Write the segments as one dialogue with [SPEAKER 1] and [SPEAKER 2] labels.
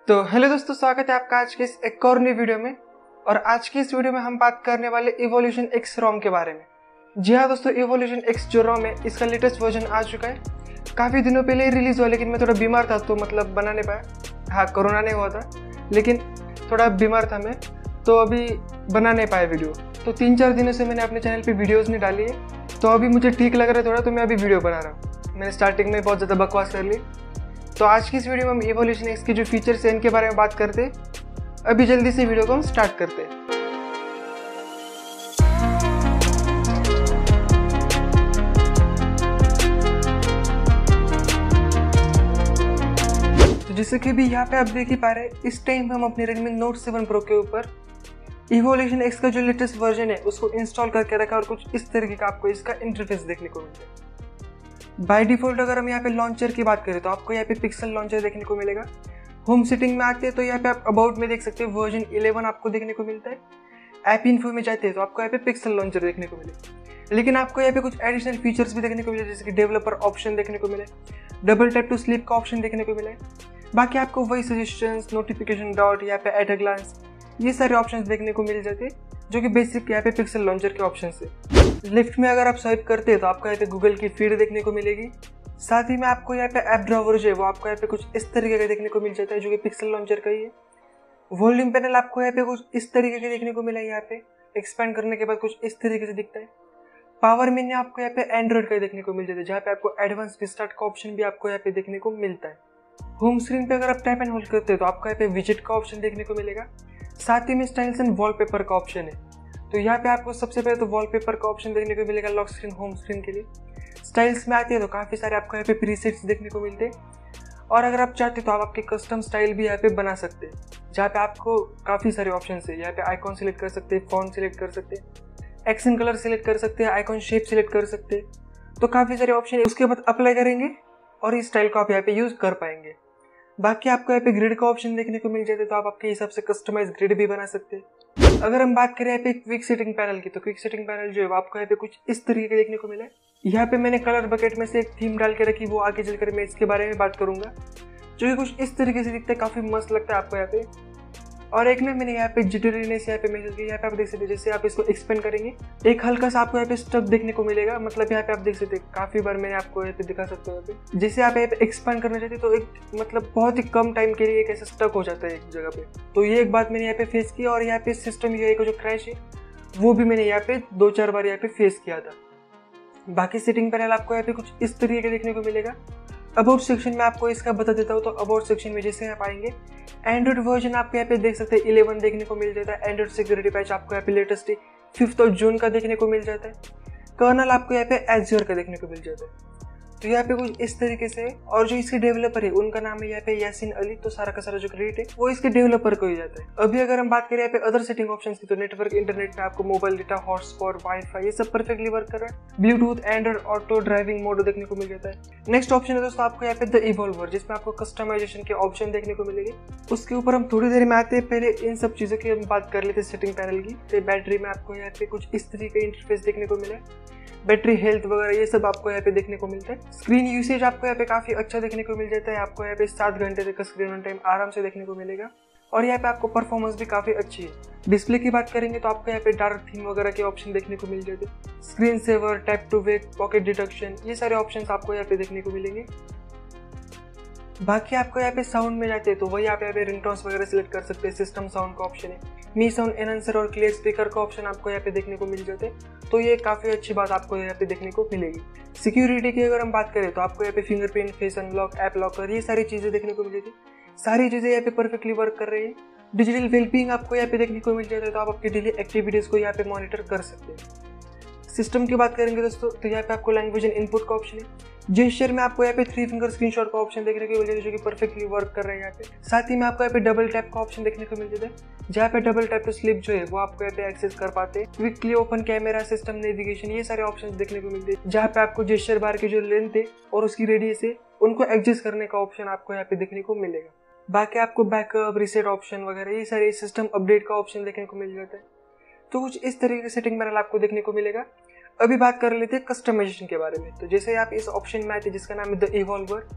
[SPEAKER 1] तो हेलो दोस्तों, स्वागत है आपका आज के इस एक और नई वीडियो में। और आज की इस वीडियो में हम बात करने वाले इवोल्यूशन एक्स रोम के बारे में। जी हाँ दोस्तों, इवोल्यूशन एक्स जो रोम है इसका लेटेस्ट वर्जन आ चुका है। काफ़ी दिनों पहले रिलीज़ हुआ, लेकिन मैं थोड़ा बीमार था तो मतलब बना नहीं पाया। हाँ, कोरोना नहीं हुआ था लेकिन थोड़ा बीमार था मैं, तो अभी बना नहीं पाया वीडियो। तो 3-4 दिनों से मैंने अपने चैनल पर वीडियोज़ नहीं डाली है, तो अभी मुझे ठीक लग रहा है थोड़ा, तो मैं अभी वीडियो बना रहा हूँ। मैंने स्टार्टिंग में बहुत ज़्यादा बकवास कर ली। तो आज की इस वीडियो में हम इवोल्यूशन एक्स के जो फीचर्स हैं इनके बारे में बात करते हैं। अभी जल्दी से वीडियो को हम स्टार्ट करते हैं। तो जैसे कि अभी यहाँ पे आप देख ही पा रहे हैं, इस टाइम हम अपने Redmi Note 7 Pro के ऊपर इवोल्यूशन एक्स का जो लेटेस्ट वर्जन है उसको इंस्टॉल करके रखा और कुछ इस तरीके का आपको इसका इंटरफेस देखने को मिलता है। बाय डिफॉल्ट अगर हम यहाँ पे लॉन्चर की बात करें तो आपको यहाँ पे पिक्सल लॉन्चर देखने को मिलेगा। होम सेटिंग में आते हैं तो यहाँ पे आप अबाउट में देख सकते हैं वर्जन 11 आपको देखने को मिलता है। ऐप इन्फो में जाते हैं तो आपको यहाँ पे पिक्सल लॉन्चर देखने को मिले, लेकिन आपको यहाँ पे कुछ एडिशनल फीचर्स भी देखने को मिले, जैसे कि डेवलपर ऑप्शन देखने को मिले, डबल टैप टू स्लीप का ऑप्शन देखने को मिले। बाकी आपको वही सजेशंस, नोटिफिकेशन डॉट, यहाँ पे एट अ ग्लांस, ये सारे ऑप्शंस देखने को मिल जाते हैं जो कि बेसिक यहाँ पे पिक्सल लॉन्चर के ऑप्शन है। लेफ्ट में अगर आप स्वाइप करते हैं तो आपको यहाँ पे गूगल की फीड देखने को मिलेगी। साथ ही में आपको यहाँ पे ऐप ड्रॉवर जो है वो आपको यहाँ पे कुछ इस तरीके का देखने को मिल जाता है जो कि पिक्सल लॉन्चर का ही है। वॉल्यूम पैनल आपको यहाँ पे कुछ इस तरीके के देखने को मिला है, यहाँ पे एक्सपेंड करने के बाद कुछ इस तरीके से दिखता है। पावर मेन्यू आपको यहाँ पे एंड्रॉइड का देखने को मिल जाता है, जहाँ पे आपको एडवांस रिस्टार्ट का ऑप्शन भी आपको यहाँ पे देखने को मिलता है। होम स्क्रीन पे अगर आप टैप एंड होल्ड करते हैं तो आपको यहाँ पे विजेट का ऑप्शन देखने को मिलेगा। साथ ही में स्टाइल्स एंड वॉलपेपर का ऑप्शन है। तो यहाँ पे आपको सबसे पहले तो वॉलपेपर का ऑप्शन देखने को मिलेगा लॉक स्क्रीन, होम स्क्रीन के लिए। स्टाइल्स में आती है तो काफ़ी सारे आपको यहाँ पे प्रीसेट्स देखने को मिलते हैं, और अगर आप चाहते तो आप आपके कस्टम स्टाइल भी यहाँ पे बना सकते हैं, जहाँ पे आपको काफ़ी सारे ऑप्शन है। यहाँ पे आइकॉन सिलेक्ट कर सकते हैं, फॉन्ट सिलेक्ट कर सकते हैं, एक्शन कलर सिलेक्ट कर सकते हैं, आइकॉन शेप सिलेक्ट कर सकते हैं। तो काफ़ी सारे ऑप्शन है। उसके बाद अप्लाई करेंगे और इस स्टाइल को आप यहाँ पे यूज़ कर पाएंगे। बाकी आपको यहाँ पे ग्रिड का ऑप्शन देखने को मिल जाता है, तो आप आपके हिसाब से कस्टमाइज ग्रिड भी बना सकते हैं। अगर हम बात करें यहाँ पे क्विक सेटिंग पैनल की, तो क्विक सेटिंग पैनल जो है आपको यहाँ पे कुछ इस तरीके का देखने को मिला है। यहाँ पे मैंने कलर बकेट में से एक थीम डाल के रखी, वो आगे चलकर मैं इसके बारे में बात करूंगा, जो कि कुछ इस तरीके से दिखता है, काफी मस्त लगता है आपको यहाँ पे। और एक में मैंने यहाँ पे जिटरीनेस यहाँ पे महसूस की। यहाँ पे आप देख सकते हैं, जैसे आप इसको एक्सपेंड करेंगे एक हल्का सा आपको यहाँ पे स्टक देखने को मिलेगा। मतलब यहाँ पे आप देख सकते हैं, काफी बार मैंने आपको यहाँ पे दिखा सकता हूँ। यहाँ पे जैसे आप यहाँ पे एक्सपेंड करना चाहते हैं तो एक मतलब बहुत ही कम टाइम के लिए एक ऐसा स्टक हो जाता है एक जगह पे। तो ये एक बात मैंने यहाँ पे फेस की। और यहाँ पे सिस्टम यूआई का जो क्रैश है वो भी मैंने यहाँ पे 2-4 बार यहाँ पे फेस किया था। बाकी सेटिंग पैनल आपको यहाँ पे कुछ इस तरीके का देखने को मिलेगा। अबाउट सेक्शन में आपको इसका बता देता हूँ। तो अबाउट सेक्शन में जैसे आप आएंगे, एंड्रॉइड वर्जन आपको यहाँ पे देख सकते हैं 11 देखने को मिल जाता है। एंड्रॉइड सिक्योरिटी पैच आपको यहाँ पे लेटेस्ट 5 जून का देखने को मिल जाता है। कर्नल आपको यहाँ पे एज़्योर का देखने को मिल जाता है। तो यहाँ पे कुछ इस तरीके से। और जो इसके डेवलपर है उनका नाम है यहाँ पे यासीन अली। तो सारा का सारा जो क्रेडिट है वो इसके डेवलपर को ही जाता है। अभी अगर हम बात करें यहाँ पे अदर सेटिंग ऑप्शंस की, तो नेटवर्क इंटरनेट में आपको मोबाइल डेटा, हॉटस्पॉट, वाईफाई, ये सब परफेक्टली वर्क कर रहा है। Bluetooth, Android auto driving mode देखने को मिल जाता है। नेक्स्ट ऑप्शन है दोस्तों आपको यहाँ पे द इवॉल्वर, जिसमें आपको कस्टमाइजेशन के ऑप्शन देखने को मिलेंगे। उसके ऊपर हम थोड़ी देर में आते हैं। पहले इन सब चीजों की हम बात कर लेते हैं सेटिंग पैनल की। तो बैटरी में आपको यहाँ पे कुछ इस तरीके का इंटरफेस देखने को मिला है। बैटरी हेल्थ वगैरह ये सब आपको यहाँ पे देखने को मिलता है। स्क्रीन यूसेज आपको यहाँ पे काफी अच्छा देखने को मिल जाता है। आपको यहाँ पे 7 घंटे तक स्क्रीन ऑन टाइम आराम से देखने को मिलेगा। और यहाँ पे आपको परफॉर्मेंस भी काफी अच्छी है। डिस्प्ले की बात करेंगे तो आपको यहाँ पे डार्क थीम वगैरह के ऑप्शन देखने को मिल जाते हैं। Screen saver, tap to wake, pocket detection, ये सारे ऑप्शन आपको यहाँ पे देखने को मिलेंगे। बाकी आपको यहाँ पे साउंड में जाते हैं तो वही आप यहाँ पे रिंगटोन्स वगैरह सिलेक्ट कर सकते हैं। सिस्टम साउंड का ऑप्शन है, मी साउंड एनहांसर और क्लियर स्पीकर का ऑप्शन आपको यहाँ पे देखने को मिल जाते हैं। तो ये काफ़ी अच्छी बात आपको यहाँ पे देखने को मिलेगी। सिक्योरिटी की अगर हम बात करें तो आपको यहाँ पे fingerprint, face unlock, app locker, ये सारी चीज़ें देखने को मिलेगी। सारी चीज़ें यहाँ पे परफेक्टली वर्क कर रही है। डिजिटल वेलबींग आपको यहाँ पे देखने को मिल जाता है, तो आप आपकी डेली एक्टिविटीज़ को यहाँ पे मॉनिटर कर सकते हैं। सिस्टम की बात करेंगे दोस्तों तो यहाँ पे आपको लैंग्वेज एंड इनपुट का ऑप्शन है। जेस्चर में आपको यहाँ पे 3 फिंगर स्क्रीनशॉट का ऑप्शन देखने को मिल जाता है, जो कि परफेक्टली वर्क कर रहा है यहाँ पे। साथ ही में आपको यहाँ पे डबल टैप का ऑप्शन देखने को मिल जाता है, जहाँ पे डबल टैप टू स्लिप जो है वो आपको यहाँ पे एक्सेस कर पाते हैं। Quickly open camera, system navigation, ये सारे ऑप्शन देखने को मिलते हैं। जहाँ पे आपको जेस्चर बार की जो लेंथ है और उसकी रेडियस है उनको एडजस्ट करने का ऑप्शन आपको यहाँ पे देखने को मिलेगा। बाकी आपको बैकअप, रिसेट ऑप्शन वगैरह ये सारे सिस्टम अपडेट का ऑप्शन देखने को मिल जाता है। तो कुछ इस तरीके से सेटिंग पैनल आपको देखने को मिलेगा। अभी बात कर लेते हैं कस्टमाइजेशन के बारे में। तो जैसे आप इस ऑप्शन में आते हैं जिसका नाम है द इवॉल्वर,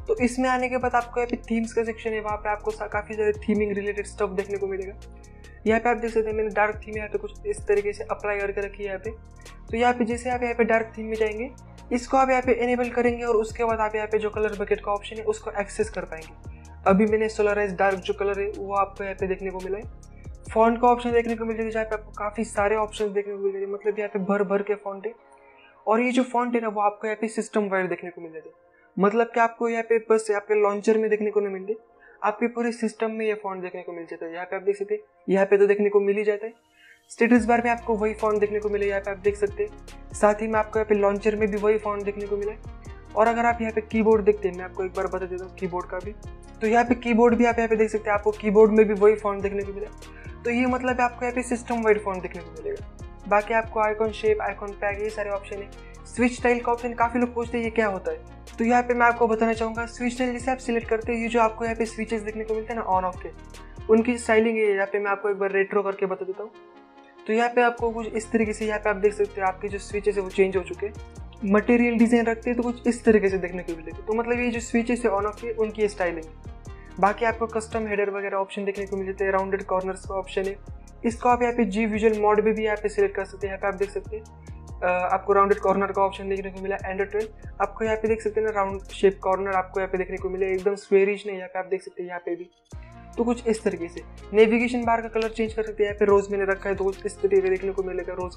[SPEAKER 1] तो इसमें आने के बाद आपको यहाँ पे थीम्स का सेक्शन है, वहाँ पे आपको काफ़ी ज़्यादा थीमिंग रिलेटेड स्टफ देखने को मिलेगा। यहाँ पे आप देख सकते हैं मैंने डार्क थीम यहाँ पे कुछ इस तरीके से अप्लाई करके रखी है यहाँ पे। तो यहाँ पे जैसे आप यहाँ पे डार्क थीम में जाएंगे, इसको आप यहाँ पे इनेबल करेंगे और उसके बाद आप यहाँ पे जो कलर बकेट का ऑप्शन है उसको एक्सेस कर पाएंगे। अभी मैंने सोलराइज डार्क जो कलर है वो आपको यहाँ पे देखने को मिला है। फॉन्ट का ऑप्शन देखने को मिल जाएगा, जहाँ पे आपको काफ़ी सारे ऑप्शन देखने को मिल जाएंगे, मतलब यहाँ पे भर भर के फॉन्ट है। और ये जो फॉन्ट है ना वो आपको यहाँ पे सिस्टम वाइड देखने को मिल जाएगा, मतलब कि आपको यहाँ पे बस आपके लॉन्चर में देखने को नहीं मिलते, आपके पूरे सिस्टम में ये फॉन्ट देखने को मिल जाता है। यहाँ पे आप देख सकते हैं, यहाँ पे तो देखने को मिल ही जाता है। स्टेटस बार में आपको वही फॉन्ट देखने को मिले, यहाँ पे आप देख सकते हैं। साथ ही में आपको यहाँ पे लॉन्चर में भी वही फॉन्ट देखने को मिला है। और अगर आप यहाँ पे कीबोर्ड देखते हैं, मैं आपको एक बार बता देता हूँ कीबोर्ड का भी, तो यहाँ पे कीबोर्ड भी आप यहाँ पे देख सकते हैं, आपको कीबोर्ड में भी वही फॉन्ट देखने को मिला। तो ये मतलब आपको यहाँ पे सिस्टम वाइड फॉन्ट देखने को मिलेगा। बाकी आपको आइकॉन शेप, आइकॉन टैग, ये सारे ऑप्शन है। स्विच स्टाइल का ऑप्शन काफ़ी लोग पूछते हैं ये क्या होता है, तो यहाँ पे मैं आपको बताना चाहूँगा। स्विच स्टाइल जैसे आप सिलेक्ट करते हैं, ये जो आपको यहाँ पे स्विचेस देखने को मिलते हैं ना ऑन ऑफ के, उनकी स्टाइलिंग है। यहाँ पे मैं आपको एक बार रेट्रो करके बता देता हूँ। तो यहाँ पे आपको कुछ इस तरीके से यहाँ पे आप देख सकते हैं आपके जो स्विचेस है वो चेंज हो चुके हैं। मटेरियल डिजाइन रखते हैं तो कुछ इस तरीके से देखने को मिलेगा। तो मतलब ये जो स्विचेस है ऑन ऑफ के, उनकी स्टाइलिंग है। बाकी आपको कस्टम हेडर वगैरह ऑप्शन देखने को मिलते हैं। राउंडेड कॉर्नर्स का ऑप्शन है, इसको आप यहाँ पे जी विजुअल मोड में भी यहाँ पे सिलेक्ट कर सकते हैं। यहाँ पे आप देख सकते हैं आपको राउंडेड कॉर्नर का ऑप्शन देखने को मिला। एंड 12 आपको यहाँ पे देख सकते हैं ना, राउंड शेप कॉर्नर आपको यहाँ पे देखने को मिले, एकदम स्क्वेयरिश नहीं। यहाँ पे आप देख सकते हैं यहाँ पे भी तो कुछ इस तरीके से। नेविगेशन बार का कलर चेंज कर सकते हैं, यहाँ पे रोज मैंने रखा है तो कुछ इस तरीके देखने को मिलेगा, रोज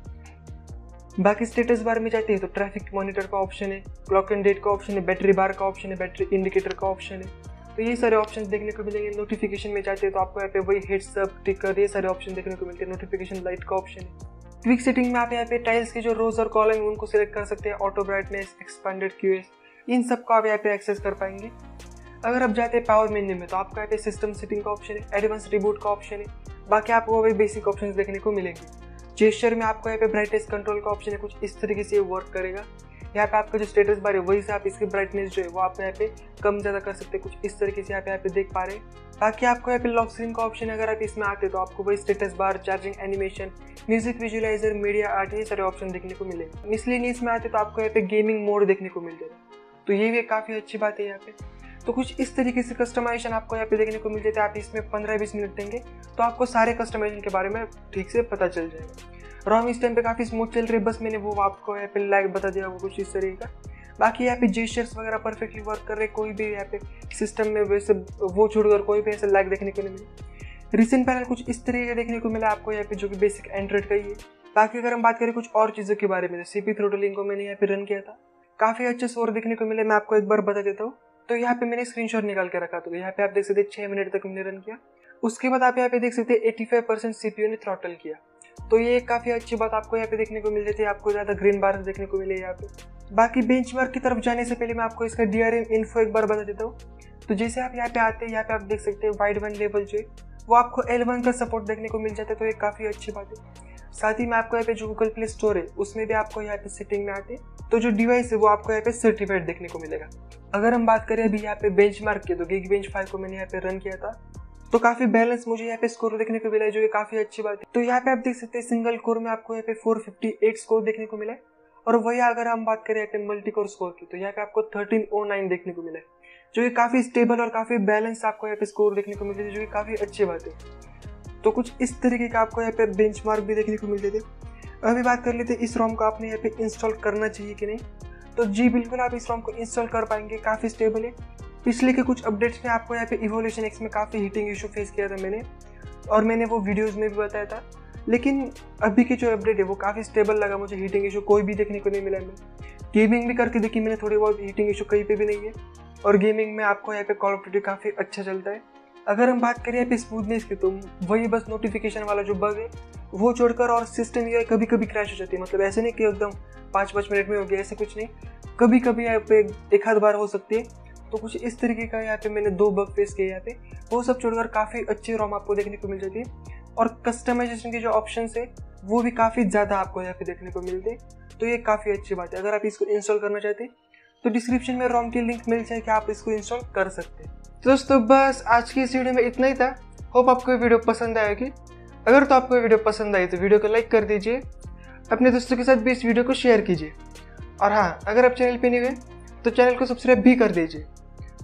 [SPEAKER 1] कलर। बाकी स्टेटस बार में जाते हैं तो ट्रैफिक मॉनिटर का ऑप्शन है, क्लॉक एंड डेट का ऑप्शन है, बैटरी बार का ऑप्शन है, बैटरी इंडिकेटर का ऑप्शन है। तो ये सारे ऑप्शन देखने को मिलेंगे। नोटिफिकेशन में जाते हैं तो आपको यहाँ पे वही हेड्स अप, टिकर, ये सारे ऑप्शन देखने को मिलते हैं। नोटिफिकेशन लाइट का ऑप्शन है। क्विक सेटिंग में आप यहाँ पे टाइल्स के जो रोज और कॉलम है उनको सिलेक्ट कर सकते हैं। ऑटो ब्राइटनेस, एक्सपेंडेड क्यूएस, इन सब को आप यहाँ पे एक्सेस कर पाएंगे। अगर आप जाते हैं पावर मेन्यू में तो आपको यहाँ पे सिस्टम सेटिंग का ऑप्शन है, एडवांस रिबूट का ऑप्शन है। बाकी आपको वही बेसिक ऑप्शन देखने को मिलेंगे। जेस्चर में आपको यहाँ पे ब्राइटनेस कंट्रोल का ऑप्शन है, कुछ इस तरीके से वर्क करेगा। यहाँ पे आपका जो स्टेटस बार है वही से आप इसकी ब्राइटनेस जो है वो आप यहाँ पे कम ज़्यादा कर सकते हैं, कुछ इस तरीके से आप यहाँ पे देख पा रहे हैं। बाकी आपको यहाँ पे लॉक स्क्रीन का ऑप्शन है, अगर आप इसमें आते तो आपको वही status bar, charging animation, music visualizer, media art, ये सारे ऑप्शन देखने को मिलेंगे। मिसलेनियस में आते तो आपको यहाँ पे गेमिंग मोड देखने को मिल जाएगा, तो ये भी काफ़ी अच्छी बात है यहाँ पे। तो कुछ इस तरीके से कस्टमाइजेशन आपको यहाँ पे देखने को मिल जाता है। आप इसमें 15-20 मिनट देंगे तो आपको सारे कस्टमाइजेशन के बारे में ठीक से पता चल जाएगा। रोम इस टाइम पे काफ़ी स्मूथ चल रही है, बस मैंने वो आपको यहाँ पे लाइक बता दिया, वो कुछ इस तरीके का। बाकी यहाँ पे जेस्चर्स वगैरह परफेक्टली वर्क कर रहे, कोई भी यहाँ पे सिस्टम में वैसे वो छोड़कर कोई भी ऐसे लाइक देखने को नहीं मिली। रिसेंट पैनल कुछ इस तरीके का देखने को मिला आपको यहाँ पे, जो कि बेसिक एंड्रॉइड का ही है। बाकी अगर हम बात करें कुछ और चीज़ों के बारे में, तो सीपी थ्रोटलिंग को मैंने यहाँ पे रन किया था, काफ़ी अच्छे स्कोर देखने को मिले। मैं आपको एक बार बता देता हूँ। तो यहाँ पे मैंने स्क्रीनशॉट निकाल के रखा, तो यहाँ पे आप देख सकते हैं 6 मिनट तक मैंने रन किया। उसके बाद आप यहाँ पे देख सकते हैं 85% CPU ने थ्रॉटल किया, तो ये काफ़ी अच्छी बात आपको यहाँ पे देखने को मिल जाती है। आपको ज़्यादा ग्रीन बार देखने को मिले यहाँ पे। बाकी बेंचमार्क की तरफ जाने से पहले मैं आपको इसका DRM इन्फो एक बार बता देता हूँ। तो जैसे आप यहाँ पे आते हैं, यहाँ पे आप देख सकते हैं वाइड वन लेवल जो है वो आपको L1 का सपोर्ट देखने को मिल जाता है, तो ये काफ़ी अच्छी बात है। साथ ही में आपको यहाँ पे जो गूगल प्ले स्टोर है उसमें भी आपको यहाँ पे सेटिंग में आते तो जो डिवाइस है वो आपको यहाँ पे सर्टिफाइड देखने को मिलेगा। अगर हम बात करें अभी यहाँ पे बेंचमार्क की, तो Geekbench 5 को मैंने यहाँ पे रन किया था, तो काफ़ी बैलेंस मुझे यहाँ पे स्कोर देखने को मिला है, जो ये काफ़ी अच्छी बात है। तो यहाँ पे आप देख सकते हैं सिंगल कोर में आपको यहाँ पे 458 स्कोर देखने को मिला है, और वही अगर हम बात करें यहाँ पे मल्टी कोर स्कोर की, तो यहाँ पे आपको 1309 देखने को मिला है, जो ये काफ़ी स्टेबल और काफ़ी बैलेंस आपको यहाँ पे स्कोर देखने को मिलते थे, जो ये काफ़ी अच्छी बात है। तो कुछ इस तरीके का आपको यहाँ पे बेंचमार्क भी देखने को मिलते थे। अभी बात कर लेते हैं इस रोम को आपने यहाँ पे इंस्टॉल करना चाहिए कि नहीं। तो जी बिल्कुल आप इस रोम को इंस्टॉल कर पाएंगे, काफ़ी स्टेबल है। पिछले के कुछ अपडेट्स में आपको यहाँ पे इवोल्यूशन एक्स में काफ़ी हीटिंग इशू फेस किया था मैंने, और मैंने वो वीडियोज़ में भी बताया था। लेकिन अभी की जो अपडेट है वो काफ़ी स्टेबल लगा मुझे, हीटिंग इशू कोई भी देखने को नहीं मिला। मैं गेमिंग भी करके देखी मैंने, थोड़ी बहुत हीटिंग इशू कहीं पे भी नहीं है, और गेमिंग में आपको यहाँ पे कॉल ऑफ ड्यूटी काफ़ी अच्छा चलता है। अगर हम बात करें यहाँ पे स्मूथनेस की, तो वही बस नोटिफिकेशन वाला जो बग है वो छोड़कर, और सिस्टम ये कभी कभी क्रैश हो जाती है। मतलब ऐसे नहीं कि एकदम 5-5 मिनट में हो गया, ऐसे कुछ नहीं, कभी कभी यहाँ पे एक आध बार हो सकती है। तो कुछ इस तरीके का यहाँ पे मैंने 2 बग फेस किए यहाँ पे, वो सब छोड़कर काफ़ी अच्छी रोम आपको देखने को मिल जाती है। और कस्टमाइजेशन के जो ऑप्शन है वो भी काफ़ी ज़्यादा आपको यहाँ पे देखने को मिलते हैं, तो ये काफ़ी अच्छी बात है। अगर आप इसको इंस्टॉल करना चाहते हैं तो डिस्क्रिप्शन में रोम की लिंक मिल जाए कि आप इसको इंस्टॉल कर सकते हैं। तो दोस्तों बस आज की इस वीडियो में इतना ही था। होप आपको ये वीडियो पसंद आएगी। अगर तो आपको ये वीडियो पसंद आई तो वीडियो को लाइक कर दीजिए, अपने दोस्तों के साथ भी इस वीडियो को शेयर कीजिए, और हाँ, अगर आप चैनल पे नहीं हुए तो चैनल को सब्सक्राइब भी कर दीजिए।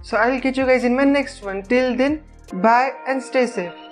[SPEAKER 1] So I'll catch you guys in my next one. Till then, bye and stay safe.